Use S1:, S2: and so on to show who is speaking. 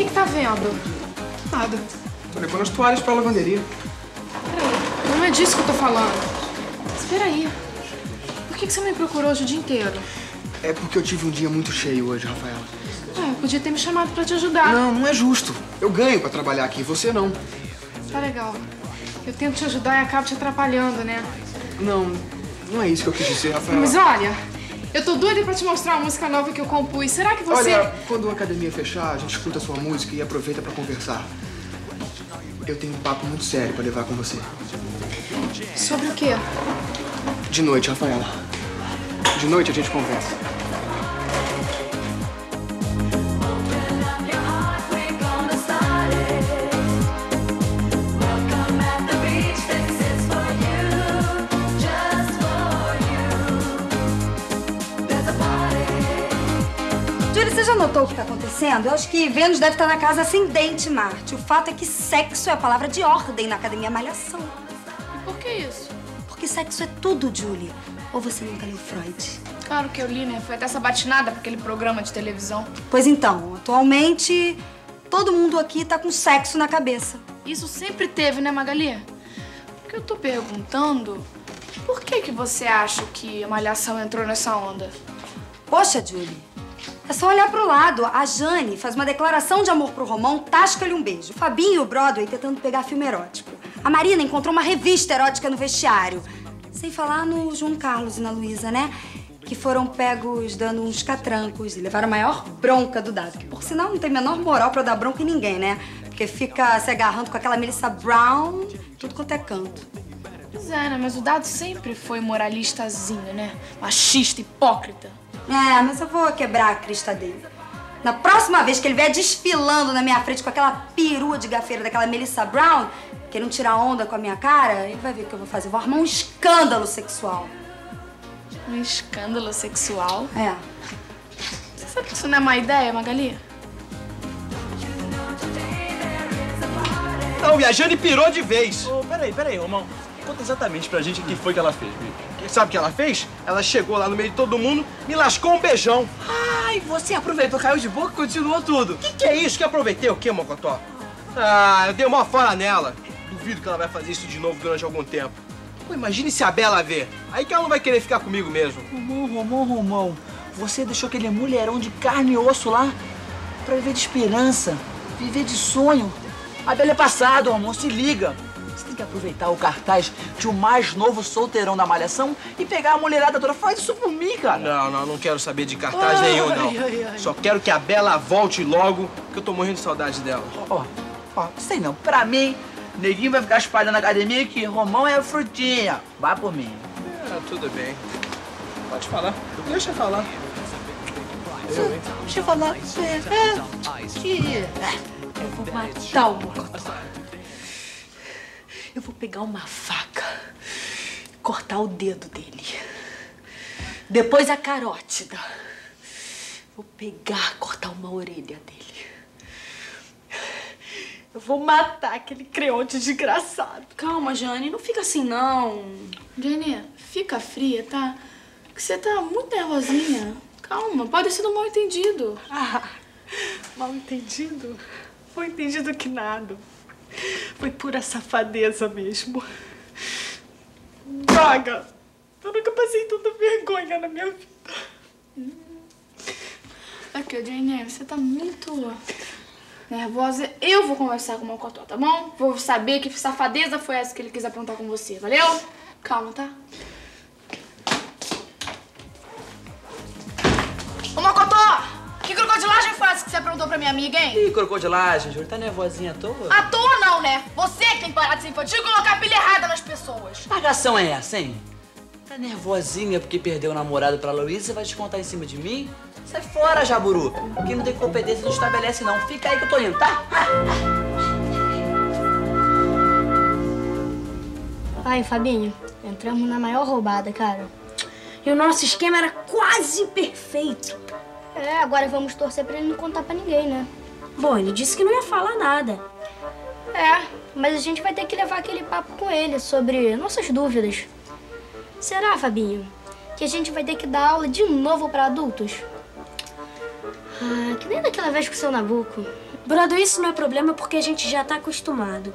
S1: que tá vendo?
S2: Nada. Tô levando as toalhas pra lavanderia.
S1: Peraí, não é disso que eu tô falando. Espera aí. Por que você me procurou hoje o dia inteiro?
S2: É porque eu tive um dia muito cheio hoje, Rafaela.
S1: Ah, podia ter me chamado pra te ajudar.
S2: Não, não é justo. Eu ganho pra trabalhar aqui, você não.
S1: Tá legal. Eu tento te ajudar e acabo te atrapalhando, né?
S2: Não, não é isso que eu quis dizer, Rafaela.
S1: Mas olha, eu tô doida pra te mostrar uma música nova que eu compus. Será que você...
S2: Olha, quando a academia fechar, a gente escuta a sua música e aproveita pra conversar. Eu tenho um papo muito sério pra levar com você.
S1: Sobre o quê?
S2: De noite, Rafaela. De noite a gente conversa.
S3: Júlia, você já notou o que tá acontecendo? Eu acho que Vênus deve estar na casa ascendente Marte. O fato é que sexo é a palavra de ordem na Academia Malhação.
S1: E por que isso?
S3: Porque sexo é tudo, Julie. Ou você nunca leu Freud?
S1: Claro que eu li, né? Foi até sabatinada pra aquele programa de televisão.
S3: Pois então, atualmente, todo mundo aqui tá com sexo na cabeça.
S1: Isso sempre teve, né, Magali? Porque eu tô perguntando, por que você acha que a Malhação entrou nessa onda?
S3: Poxa, Julie, é só olhar pro lado. A Jane faz uma declaração de amor pro Romão, tasca-lhe um beijo. O Fabinho e o Broadway tentando pegar filme erótico. A Marina encontrou uma revista erótica no vestiário. Sem falar no João Carlos e na Luísa, né? Que foram pegos dando uns catrancos e levaram a maior bronca do Dado. Que, por sinal, não tem a menor moral pra dar bronca em ninguém, né? Porque fica se agarrando com aquela Melissa Brown, tudo quanto é canto.
S1: Pois é, né? Mas o Dado sempre foi moralistazinho, né? Machista, hipócrita.
S3: É, mas eu vou quebrar a crista dele. Na próxima vez que ele vier desfilando na minha frente com aquela perua de gafeira daquela Melissa Brown, querendo tirar onda com a minha cara, ele vai ver o que eu vou fazer. Eu vou armar um escândalo sexual.
S1: Um escândalo sexual?
S3: É.
S1: Você sabe que isso não é má ideia, Magali?
S4: Não, a Jane pirou de vez. Oh, peraí, Romão. Conta exatamente pra gente o que foi que ela fez, bicho. Sabe o que ela fez? Ela chegou lá no meio de todo mundo, me lascou um beijão.
S5: Ai, você aproveitou, caiu de boca e continuou tudo.
S4: Que é isso? Que aproveitei o quê, Mocotó? Ah, eu dei uma fora nela. Duvido que ela vai fazer isso de novo durante algum tempo. Pô, imagine se a Bela vê. Aí que ela não vai querer ficar comigo mesmo.
S5: Romão. Você deixou aquele mulherão de carne e osso lá pra viver de esperança, viver de sonho. A Bela é passado, Romão, se liga. Você tem que aproveitar o cartaz de o mais novo solteirão da Malhação e pegar a mulherada toda. Faz isso por mim, cara.
S4: Não quero saber de cartaz nenhum, não. Só quero que a Bela volte logo, que eu tô morrendo de saudade dela.
S5: Ó, sei não. Pra mim, neguinho vai ficar espalhando na academia que Romão é frutinha. Vai por mim.
S4: Tudo bem. Pode falar. Deixa eu falar.
S5: Deixa eu falar.
S6: Eu vou matar o Mocotó. Eu vou pegar uma faca, cortar o dedo dele. Depois a carótida. Vou pegar, cortar uma orelha dele. Eu vou matar aquele creonte desgraçado.
S1: Calma, Jane, não fica assim, não. Jane, fica fria, tá? Porque você tá muito nervosinha. Calma, pode ter sido um mal-entendido.
S6: Ah, mal-entendido? Foi entendido que nada. Foi pura safadeza mesmo. Droga! Eu nunca passei tanta vergonha na minha vida.
S1: Aqui, Jane, você tá muito nervosa. Eu vou conversar com o Mocotó, tá bom? Vou saber que safadeza foi essa que ele quis aprontar com você, valeu? Calma, tá? Ô, Mocotó! Que crocodilagem foi essa que você aprontou pra minha amiga, hein?
S5: Ih, crocodilagem, Júlia, tá nervosinha à toa?
S1: À toa não, né? Você que tem parado de ser infantil e colocar a pilha errada nas pessoas.
S5: Que pagação é essa, hein? Tá nervosinha porque perdeu o namorado pra Luísa e vai descontar em cima de mim? Sai fora, Jaburu. Quem não tem competência não estabelece, não. Fica aí que eu tô indo, tá?
S7: Ai, Fabinho, entramos na maior roubada, cara. E o nosso esquema era quase perfeito. É, agora vamos torcer pra ele não contar pra ninguém, né? Bom, ele disse que não ia falar nada. É, mas a gente vai ter que levar aquele papo com ele sobre nossas dúvidas. Será, Fabinho, que a gente vai ter que dar aula de novo pra adultos? Ah, que nem daquela toda vez com o seu Nabucco.
S8: Brother, isso não é problema porque a gente já tá acostumado.